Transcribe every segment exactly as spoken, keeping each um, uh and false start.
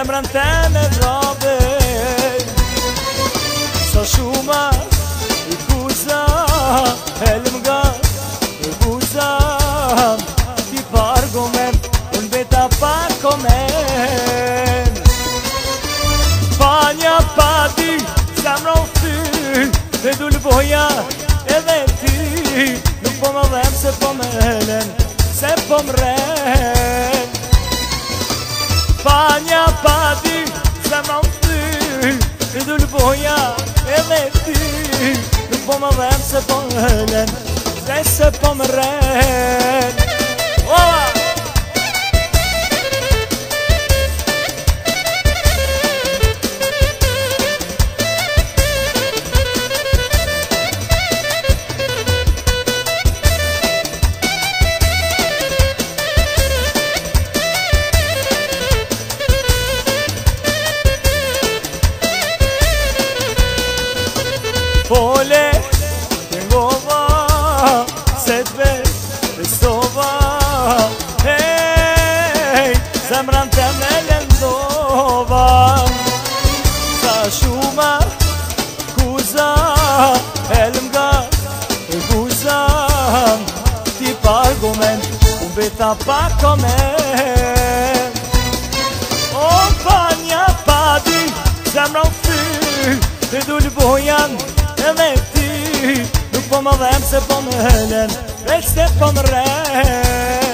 zemrën te me vrabe. Sa shumë i kuza, helm nga i kuza, ti pa argument, unë beta pa komen. Panja pa di, zemra u thy, dhe du lëboja edhe ti. Nuk po më dhem se po më helen, se po më ren. Panja pa di, zemra u thy, dhe du lëboja edhe ti. Nuk po më dhem se po më helen, se se po më ren. Oa! Pole, t'ngova, se t'vet, t'stova. Hej, zemran te me lëndova. Sa shuma, kuza, helm nga kuza. Ti pa argument, unë beta pa komen. O panja pa di, zemra u thy, dhe du lëbojan edhe ti. Nuk po më dhem se po më helen, veç se po më ren.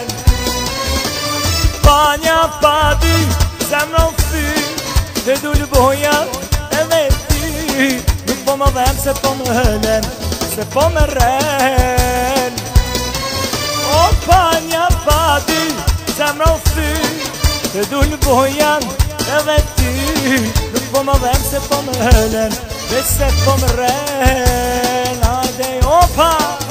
Panja pa di, zemra u thy, dhe du lëboja edhe ti. Nuk po më dhem se po më helen, se po më ren. O panja pa di, zemra u thy, dhe du lëboja edhe ti. Nuk po më dhem se po më helen, veç se po më ren. Hajde, opa!